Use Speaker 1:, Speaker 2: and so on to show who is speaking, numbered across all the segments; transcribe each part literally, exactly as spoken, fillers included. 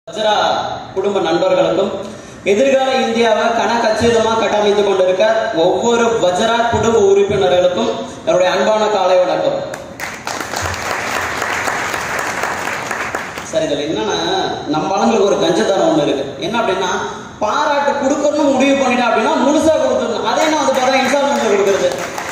Speaker 1: வஜ்ரா குடும்ப நண்பர்களுக்கும் எதிர்கால இந்தியாவை கனகச்சிதமா கட்டமைத்துக் கொண்டிருக்க ஒவ்வொரு வஜ்ரா குடும்ப உறுப்பினர்களுக்கும் என்னுடைய அன்பான காலை வணக்கம். சரி, இதுல என்னன்னா நம்ம ஆளுங்களுக்கு ஒரு கஞ்சத்தனம் ஒண்ணு இருக்கு. என்ன அப்படின்னா, பாராட்டு கொடுக்கணும்னு முடிவு பண்ணிட்டா அப்படின்னா முழுசா கொடுத்துடணும். அதே நான் வந்து பார்த்தா இன்ஸ்டால்மெண்ட் கொடுக்குறது.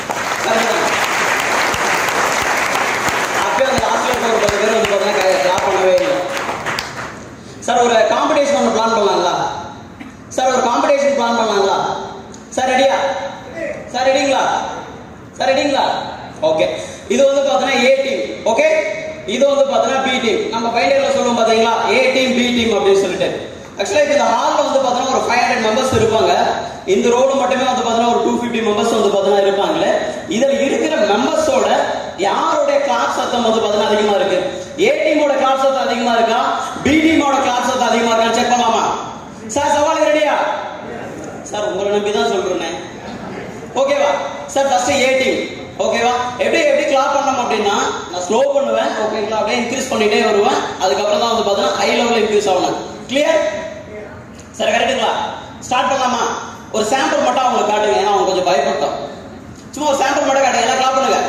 Speaker 1: அப்பயே அந்த ஆசிரியர் ஒரு பத்து பேர் வந்து பார்த்தீங்கன்னா கிளாப் பண்ணவே இல்லை. சார் ஒரு காம்படிஷன் ஒன்று பிளான் பண்ணலாங்களா? சார் ஒரு காம்படிஷன் பிளான் பண்ணலாங்களா? சார் ரெடியா? சார் ரெடிங்களா? சார் ரெடிங்களா? ஓகே. இது வந்து பார்த்தீங்கன்னா ஏ டீம். ஓகே, இது வந்து பார்த்தீங்கன்னா பி டீம். நம்ம பைண்டியர்ல சொல்லுவோம் பார்த்தீங்களா, ஏ டீம் பி டீம் அப்படின்னு சொல்லிட்டு. ஆக்சுவலா இந்த ஹால்ல வந்து பார்த்தீங்கன்னா ஒரு ஃபைவ் ஹண்ட்ரட் மெம்பர்ஸ் இருப்பாங்க. இந்த ரோடு மட்டுமே வந்து பார்த்தீங்கன்னா ஒரு டூ ஃபிஃப்டி மெம்பர்ஸ் வந்து பார்த்தீங்கன்னா இருப்பாங்களே. இதில் இருக்கிற மெம்பர்ஸோட யாருடைய கிளாப் சத்தம் வந்து பார்த்தீங்கன்னா அதிகமா இருக்கு? ஏ டீமோட கிளாப் சத்தம் அதிகமா இருக்கா, பி டீமோட கிளாப் சத்தம் அதிகமா இருக்கா? செக் பண்ணலாமா? சார் சவால் ரெடியா? சார் உங்களை நம்பி தான் சொல்றேன். ஓகேவா சார்? ஃபர்ஸ்ட் ஏ டீம். ஓகேவா? எப்படி எப்படி கிளாப் பண்ணணும் அப்படின்னா, நான் ஸ்லோ பண்ணுவேன். ஓகேங்களா? அப்படியே இன்க்ரீஸ் பண்ணிட்டே வருவேன். அதுக்கப்புறம் தான் வந்து பார்த்தீங்கன்னா ஹை லெவலில் இன்க்ரீஸ் ஆகணும். கிளியர்? சார் கரெக்டுங்களா? ஸ்டார்ட் பண்ணலாமா? ஒரு சாம்பிள் மட்டும் அவங்களுக்கு காட்டுங்க, ஏன்னா அவங்க கொஞ்சம் பயப்பட்டோம். சும்மா ஒரு சாம்பிள் மட்டும் காட்டுங்க, எல்லாம் கிளாப் பண்ணுங்க.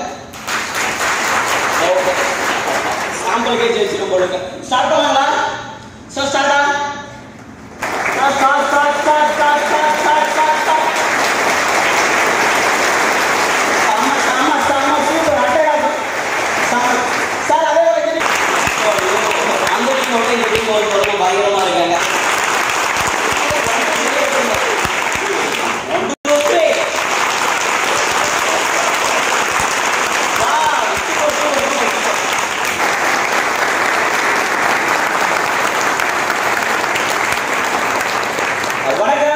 Speaker 1: சாம்பிளுக்கே ஜெயிச்சிடும் போடுங்க. ஸ்டார்ட் பண்ணலாங்களா? சார் ஸ்டார்டா? Start start start start start start start start start. அம்மா அம்மா அம்மா சூப்பர் அட்டகாசம். சார் அதே வரைக்கும் அந்த டீமோட இந்த டீம் வந்து பயங்கரமா இருக்காங்க. வணக்கம்.